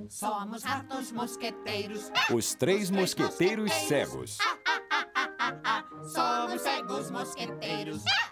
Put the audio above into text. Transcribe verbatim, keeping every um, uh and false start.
Somos ratos mosqueteiros. Os Três Mosqueteiros Cegos. Somos cegos mosqueteiros.